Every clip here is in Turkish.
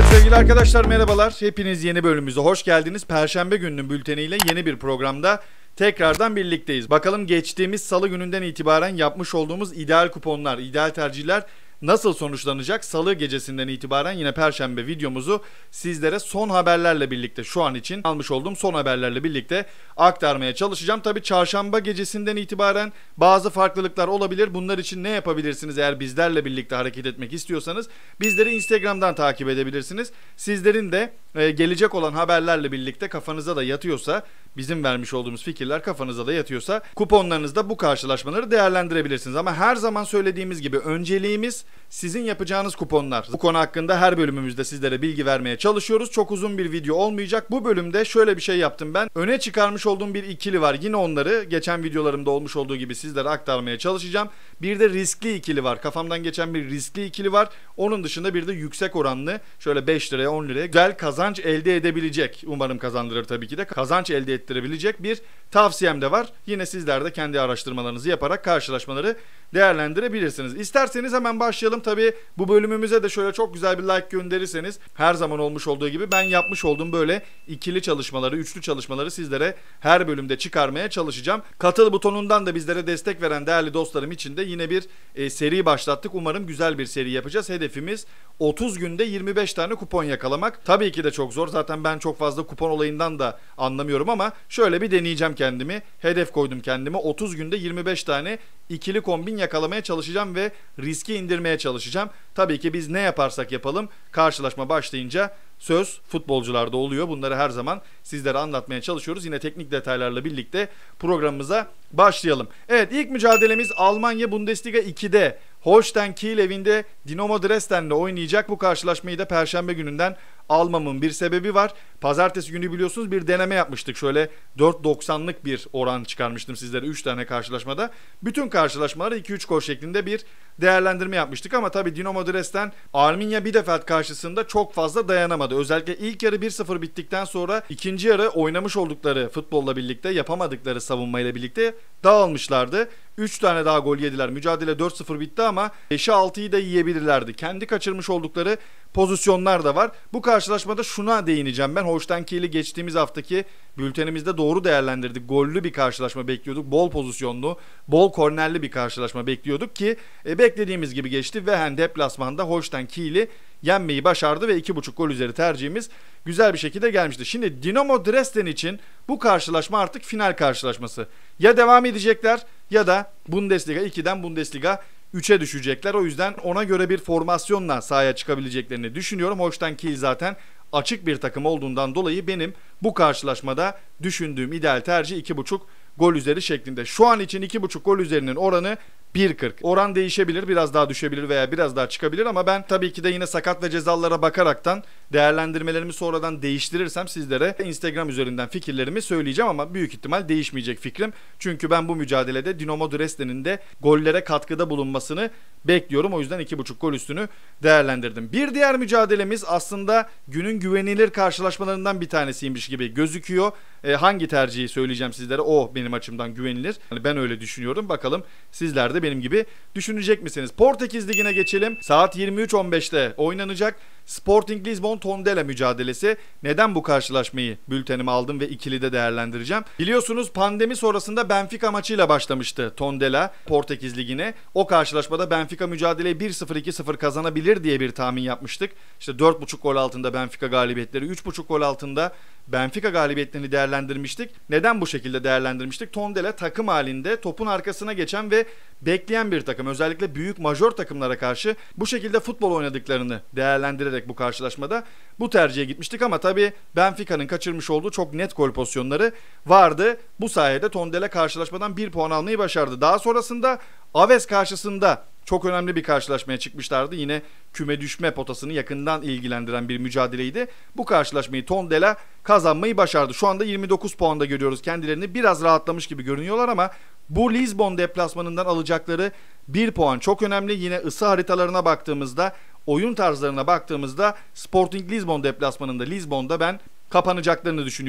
Sevgili arkadaşlar merhabalar. Hepiniz yeni bölümümüze hoş geldiniz. Perşembe gününün bülteniyle yeni bir programda tekrardan birlikteyiz. Bakalım geçtiğimiz salı gününden itibaren yapmış olduğumuz ideal kuponlar, ideal tercihler nasıl sonuçlanacak? Salı gecesinden itibaren yine Perşembe videomuzu sizlere son haberlerle birlikte, şu an için almış olduğum son haberlerle birlikte aktarmaya çalışacağım. Tabii Çarşamba gecesinden itibaren bazı farklılıklar olabilir. Bunlar için ne yapabilirsiniz eğer bizlerle birlikte hareket etmek istiyorsanız? Bizleri Instagram'dan takip edebilirsiniz. Sizlerin de gelecek olan haberlerle birlikte kafanıza da yatıyorsa, bizim vermiş olduğumuz fikirler kafanıza da yatıyorsa kuponlarınızda bu karşılaşmaları değerlendirebilirsiniz. Ama her zaman söylediğimiz gibi önceliğimiz sizin yapacağınız kuponlar. Bu konu hakkında her bölümümüzde sizlere bilgi vermeye çalışıyoruz. Çok uzun bir video olmayacak. Bu bölümde şöyle bir şey yaptım ben. Öne çıkarmış olduğum bir ikili var. Yine onları geçen videolarımda olmuş olduğu gibi sizlere aktarmaya çalışacağım. Bir de riskli ikili var. Kafamdan geçen bir riskli ikili var. Onun dışında bir de yüksek oranlı, şöyle 5 liraya 10 liraya güzel kazanç elde edebilecek. Umarım kazandırır tabii ki de. Kazanç elde ettirebilecek bir tavsiyem de var. Yine sizler de kendi araştırmalarınızı yaparak karşılaşmaları değerlendirebilirsiniz. İsterseniz hemen başlayalım. Tabii bu bölümümüze de şöyle çok güzel bir like gönderirseniz, her zaman olmuş olduğu gibi ben yapmış olduğum böyle ikili çalışmaları, üçlü çalışmaları sizlere her bölümde çıkarmaya çalışacağım. Katıl butonundan da bizlere destek veren değerli dostlarım için de yine bir seri başlattık. Umarım güzel bir seri yapacağız. Hedefimiz 30 günde 25 tane kupon yakalamak. Tabii ki de çok zor. Zaten ben çok fazla kupon olayından da anlamıyorum ama şöyle bir deneyeceğim kendimi. Hedef koydum kendime. 30 günde 25 tane ikili kombin yakalamaya çalışacağım ve riski indirmeye çalışacağım. Tabii ki biz ne yaparsak yapalım karşılaşma başlayınca söz futbolcularda oluyor. Bunları her zaman sizlere anlatmaya çalışıyoruz. Yine teknik detaylarla birlikte programımıza başlayalım. Evet, ilk mücadelemiz Almanya Bundesliga 2'de. Holstein Kiel evinde Dinamo Dresden'le oynayacak. Bu karşılaşmayı da Perşembe gününden almamın bir sebebi var. Pazartesi günü biliyorsunuz bir deneme yapmıştık. Şöyle 4.90'lık bir oran çıkarmıştım sizlere 3 tane karşılaşmada. Bütün karşılaşmaları 2-3 gol şeklinde bir değerlendirme yapmıştık ama tabii Dinamo Dresden Arminia Bielefeld karşısında çok fazla dayanamadı. Özellikle ilk yarı 1-0 bittikten sonra ikinci yarı oynamış oldukları futbolla birlikte, yapamadıkları savunmayla birlikte dağılmışlardı. 3 tane daha gol yediler. Mücadele 4-0 bitti ama 5'i 6'yı da yiyebilirlerdi. Kendi kaçırmış oldukları pozisyonlar da var. Bu karşılaşmada şuna değineceğim ben. Holstein Kiel'i geçtiğimiz haftaki bültenimizde doğru değerlendirdik. Gollü bir karşılaşma bekliyorduk. Bol pozisyonlu, bol kornerli bir karşılaşma bekliyorduk ki beklediğimiz gibi geçti. Wehen deplasmanda Holstein Kiel'i yenmeyi başardı ve 2.5 gol üzeri tercihimiz güzel bir şekilde gelmişti. Şimdi Dinamo Dresden için bu karşılaşma artık final karşılaşması. Ya devam edecekler ya da Bundesliga 2'den Bundesliga 3'e düşecekler. O yüzden ona göre bir formasyonla sahaya çıkabileceklerini düşünüyorum. Holstein Kiel zaten açık bir takım olduğundan dolayı benim bu karşılaşmada düşündüğüm ideal tercih 2.5 gol üzeri şeklinde. Şu an için 2.5 gol üzerinin oranı 1.40. Oran değişebilir, biraz daha düşebilir veya biraz daha çıkabilir ama ben tabii ki de yine sakat ve cezalara bakaraktan değerlendirmelerimi sonradan değiştirirsem sizlere Instagram üzerinden fikirlerimi söyleyeceğim ama büyük ihtimal değişmeyecek fikrim. Çünkü ben bu mücadelede Dinamo Dresden'in de gollere katkıda bulunmasını bekliyorum. O yüzden 2.5 gol üstünü değerlendirdim. Bir diğer mücadelemiz aslında günün güvenilir karşılaşmalarından bir tanesiymiş gibi gözüküyor. Hangi tercihi söyleyeceğim sizlere? O benim açımdan güvenilir. Yani ben öyle düşünüyorum. Bakalım sizler de benim gibi düşünecek misiniz? Portekiz Ligi'ne geçelim. Saat 23.15'te oynanacak Sporting Lisbon Tondela mücadelesi. Neden bu karşılaşmayı bültenime aldım ve ikili de değerlendireceğim? Biliyorsunuz pandemi sonrasında Benfica maçıyla başlamıştı Tondela Portekiz Ligi'ne. O karşılaşmada Benfica mücadeleyi 1-0 2-0 kazanabilir diye bir tahmin yapmıştık. İşte 4.5 gol altında Benfica galibiyetleri, 3.5 gol altında Benfica galibiyetlerini değerlendirmiştik. Neden bu şekilde değerlendirmiştik? Tondela takım halinde topun arkasına geçen ve bekleyen bir takım. Özellikle büyük majör takımlara karşı bu şekilde futbol oynadıklarını değerlendirerek bu karşılaşmada bu tercihe gitmiştik ama tabii Benfica'nın kaçırmış olduğu çok net gol pozisyonları vardı. Bu sayede Tondela karşılaşmadan 1 puan almayı başardı. Daha sonrasında Aves karşısında çok önemli bir karşılaşmaya çıkmışlardı. Yine küme düşme potasını yakından ilgilendiren bir mücadeleydi. Bu karşılaşmayı Tondela kazanmayı başardı. Şu anda 29 puanda görüyoruz kendilerini. Biraz rahatlamış gibi görünüyorlar ama bu Lisbon deplasmanından alacakları 1 puan çok önemli. Yine ısı haritalarına baktığımızda, oyun tarzlarına baktığımızda Sporting Lisbon deplasmanında Lisbon'da ben kapanacaklarını düşünüyorum.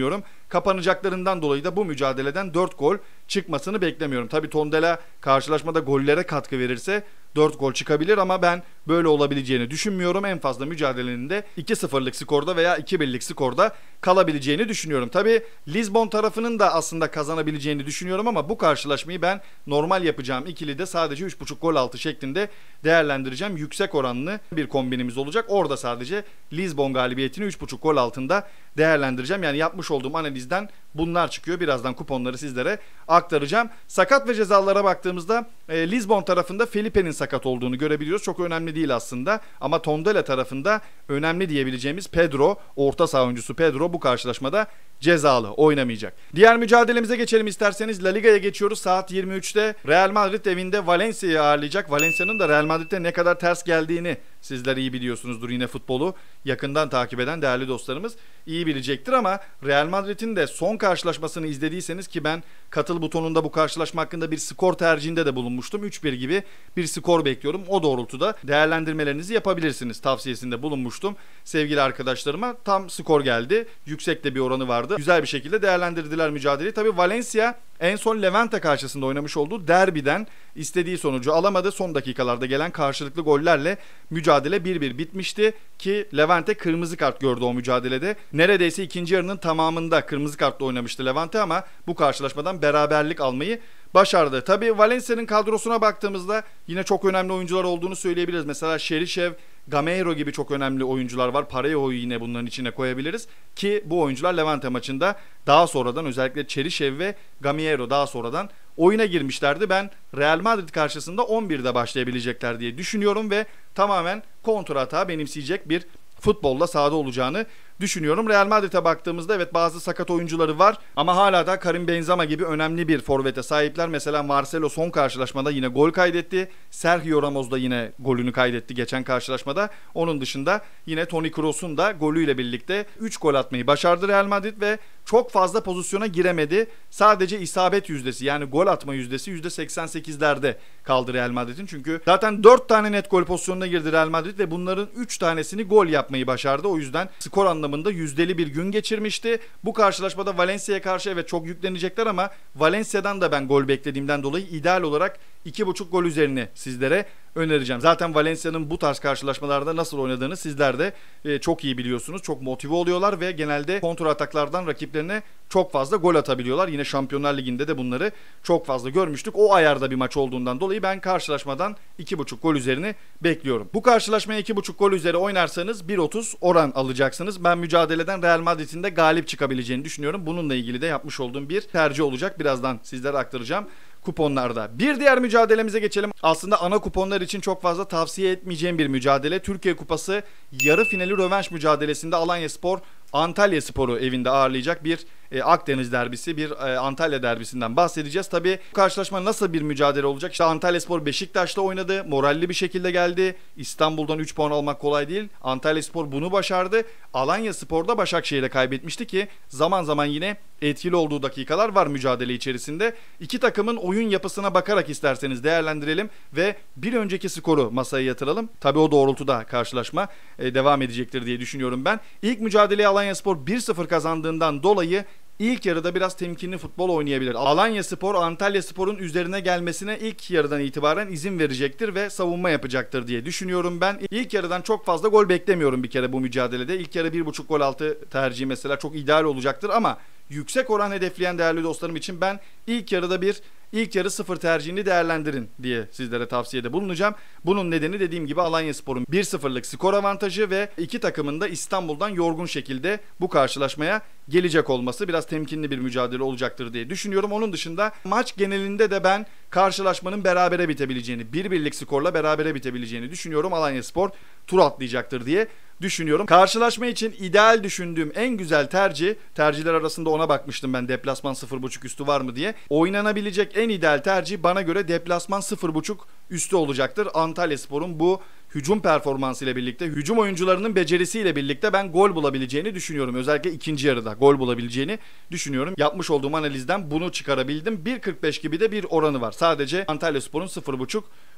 kapanacaklarından dolayı da bu mücadeleden 4 gol çıkmasını beklemiyorum. Tabii Tondela karşılaşmada gollere katkı verirse 4 gol çıkabilir ama ben böyle olabileceğini düşünmüyorum. En fazla mücadelenin de 2-0'lık skorda veya 2-1'lik skorda kalabileceğini düşünüyorum. Tabii Lizbon tarafının da aslında kazanabileceğini düşünüyorum ama bu karşılaşmayı ben normal yapacağım ikilide sadece 3.5 gol altı şeklinde değerlendireceğim. Yüksek oranlı bir kombinimiz olacak. Orada sadece Lizbon galibiyetini 3.5 gol altında değerlendireceğim. Yani yapmış olduğum analizden bunlar çıkıyor. Birazdan kuponları sizlere aktaracağım. Sakat ve cezalara baktığımızda Lizbon tarafında Felipe'nin sakat olduğunu görebiliyoruz. Çok önemli değil aslında ama Tondela tarafında önemli diyebileceğimiz Pedro, orta saha oyuncusu Pedro bu karşılaşmada cezalı, oynamayacak. Diğer mücadelemize geçelim isterseniz. La Liga'ya geçiyoruz. Saat 23'te Real Madrid evinde Valencia'yı ağırlayacak. Valencia'nın da Real Madrid'e ne kadar ters geldiğini sizler iyi biliyorsunuzdur, yine futbolu yakından takip eden değerli dostlarımız iyi bilecektir ama Real Madrid'in de son karşılaşmasını izlediyseniz, ki ben katıl butonunda bu karşılaşma hakkında bir skor tercihinde de bulunmuştum. 3-1 gibi bir skor bekliyorum. O doğrultuda değerlendirmelerinizi yapabilirsiniz tavsiyesinde bulunmuştum sevgili arkadaşlarıma. Tam skor geldi. Yüksek de bir oranı vardı. Güzel bir şekilde değerlendirdiler mücadeleyi. Tabii Valencia en son Levante karşısında oynamış olduğu derbiden istediği sonucu alamadı. Son dakikalarda gelen karşılıklı gollerle mücadele 1-1 bitmişti ki Levante kırmızı kart gördü o mücadelede. Neredeyse ikinci yarının tamamında kırmızı kartla oynamıştı Levante ama bu karşılaşmadan beraberlik almayı başardı. Tabii Valencia'nın kadrosuna baktığımızda yine çok önemli oyuncular olduğunu söyleyebiliriz. Mesela Cheryshev, Gameiro gibi çok önemli oyuncular var. Parejo'yu yine bunların içine koyabiliriz ki bu oyuncular Levante maçında daha sonradan, özellikle Cheryshev ve Gameiro daha sonradan oyuna girmişlerdi. Ben Real Madrid karşısında 11'de başlayabilecekler diye düşünüyorum ve tamamen kontratağı benimseyecek bir futbolla sahada olacağını düşünüyorum. Real Madrid'e baktığımızda evet bazı sakat oyuncuları var ama hala da Karim Benzema gibi önemli bir forvete sahipler. Mesela Marcelo son karşılaşmada yine gol kaydetti. Sergio Ramos da yine golünü kaydetti geçen karşılaşmada. Onun dışında yine Toni Kroos'un da golüyle birlikte 3 gol atmayı başardı Real Madrid ve çok fazla pozisyona giremedi. Sadece isabet yüzdesi, yani gol atma yüzdesi %88'lerde kaldı Real Madrid'in. Çünkü zaten 4 tane net gol pozisyonuna girdi Real Madrid ve bunların 3 tanesini gol yapmayı başardı. O yüzden skor anlamında yüzdeli bir gün geçirmişti. Bu karşılaşmada Valencia'ya karşı evet çok yüklenecekler ama Valencia'dan da ben gol beklediğimden dolayı ideal olarak 2.5 gol üzerine sizlere önereceğim. Zaten Valencia'nın bu tarz karşılaşmalarda nasıl oynadığını sizler de çok iyi biliyorsunuz. Çok motive oluyorlar ve genelde kontra ataklardan rakiplerine çok fazla gol atabiliyorlar. Yine Şampiyonlar Ligi'nde de bunları çok fazla görmüştük. O ayarda bir maç olduğundan dolayı ben karşılaşmadan 2.5 gol üzerini bekliyorum. Bu karşılaşmaya 2.5 gol üzeri oynarsanız 1.30 oran alacaksınız. Ben mücadeleden Real Madrid'in de galip çıkabileceğini düşünüyorum. Bununla ilgili de yapmış olduğum bir tercih olacak. Birazdan sizlere aktaracağım kuponlarda. Bir diğer mücadelemize geçelim. Aslında ana kuponlar için çok fazla tavsiye etmeyeceğim bir mücadele. Türkiye Kupası yarı finali rövanş mücadelesinde Alanyaspor Antalyaspor'u evinde ağırlayacak bir Akdeniz derbisi, bir Antalya derbisinden bahsedeceğiz. Tabii bu karşılaşma nasıl bir mücadele olacak? İşte Antalyaspor Beşiktaş'ta oynadı. Moralli bir şekilde geldi. İstanbul'dan 3 puan almak kolay değil. Antalyaspor bunu başardı. Alanyaspor da Başakşehir'e kaybetmişti ki zaman zaman yine etkili olduğu dakikalar var mücadele içerisinde. İki takımın oyun yapısına bakarak isterseniz değerlendirelim ve bir önceki skoru masaya yatıralım. Tabii o doğrultuda karşılaşma devam edecektir diye düşünüyorum ben. İlk mücadeleyi Alanyaspor 1-0 kazandığından dolayı İlk yarıda biraz temkinli futbol oynayabilir. Alanyaspor Antalyaspor'un üzerine gelmesine ilk yarıdan itibaren izin verecektir ve savunma yapacaktır diye düşünüyorum ben. İlk yarıdan çok fazla gol beklemiyorum bir kere bu mücadelede. İlk yarı 1.5 gol altı tercihi mesela çok ideal olacaktır ama yüksek oran hedefleyen değerli dostlarım için ben ilk yarı 0 tercihini değerlendirin diye sizlere tavsiyede bulunacağım. Bunun nedeni dediğim gibi Alanyaspor'un 1-0'lık skor avantajı ve iki takımın da İstanbul'dan yorgun şekilde bu karşılaşmaya gelecek olması. Biraz temkinli bir mücadele olacaktır diye düşünüyorum. Onun dışında maç genelinde de ben karşılaşmanın berabere bitebileceğini, 1-1'lik skorla berabere bitebileceğini düşünüyorum. Alanyaspor tur atlayacaktır diye düşünüyorum. Karşılaşma için ideal düşündüğüm en güzel tercihler arasında ona bakmıştım ben, deplasman 0.5 üstü var mı diye. Oynanabilecek en ideal tercih bana göre deplasman 0.5 üstü olacaktır. Antalyaspor'un bu hücum performansıyla birlikte, hücum oyuncularının becerisiyle birlikte ben gol bulabileceğini düşünüyorum. Özellikle ikinci yarıda gol bulabileceğini düşünüyorum. Yapmış olduğum analizden bunu çıkarabildim. 1.45 gibi de bir oranı var. Sadece Antalyaspor'un 0.5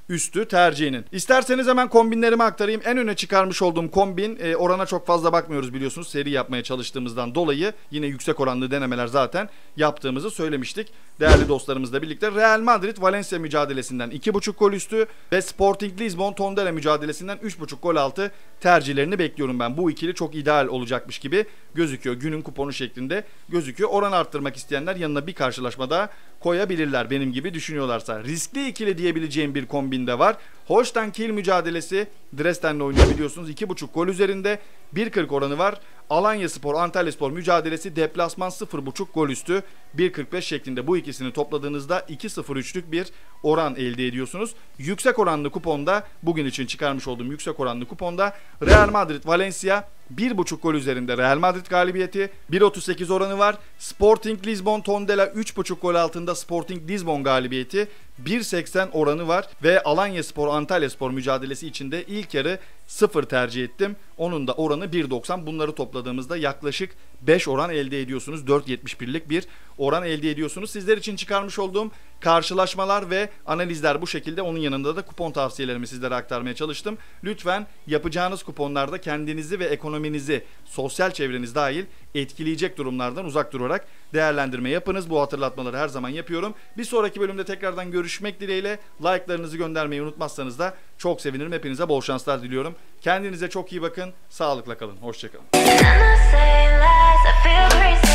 üstü tercihinin. İsterseniz hemen kombinlerimi aktarayım. En öne çıkarmış olduğum kombin, orana çok fazla bakmıyoruz biliyorsunuz. Seri yapmaya çalıştığımızdan dolayı yine yüksek oranlı denemeler zaten yaptığımızı söylemiştik. Değerli dostlarımızla birlikte Real Madrid Valencia mücadelesinden 2.5 gol üstü ve Sporting Lisbon Tondela mücadelesinden 3.5 gol altı tercihlerini bekliyorum ben. Bu ikili çok ideal olacakmış gibi gözüküyor. Günün kuponu şeklinde gözüküyor. Oran arttırmak isteyenler yanına bir karşılaşma daha koyabilirler benim gibi düşünüyorlarsa. Riskli ikili diyebileceğim bir kombin de var. Holstein Kiel mücadelesi, Dresden'le oynuyor biliyorsunuz. 2.5 gol üzerinde 1.40 oranı var. Alanyaspor Antalyaspor mücadelesi deplasman 0.5 gol üstü 1.45 şeklinde. Bu ikisini topladığınızda 2.03'lük bir oran elde ediyorsunuz. Yüksek oranlı kuponda, bugün için çıkarmış olduğum yüksek oranlı kuponda Real Madrid Valencia 1.5 gol üzerinde Real Madrid galibiyeti, 1.38 oranı var. Sporting Lisbon Tondela 3.5 gol altında Sporting Lisbon galibiyeti, 1.80 oranı var ve Alanyaspor Antalyaspor mücadelesi içinde ilk yarı 0 tercih ettim. Onun da oranı 1.90. Bunları topladığımızda yaklaşık 5 oran elde ediyorsunuz. 4.71'lik bir oran elde ediyorsunuz. Sizler için çıkarmış olduğum karşılaşmalar ve analizler bu şekilde. Onun yanında da kupon tavsiyelerimi sizlere aktarmaya çalıştım. Lütfen yapacağınız kuponlarda kendinizi ve ekonominizi, sosyal çevreniz dahil etkileyecek durumlardan uzak durarak değerlendirme yapınız. Bu hatırlatmaları her zaman yapıyorum. Bir sonraki bölümde tekrardan görüşmek dileğiyle. Like'larınızı göndermeyi unutmazsanız da çok sevinirim. Hepinize bol şanslar diliyorum. Kendinize çok iyi bakın. Sağlıkla kalın. Hoşçakalın.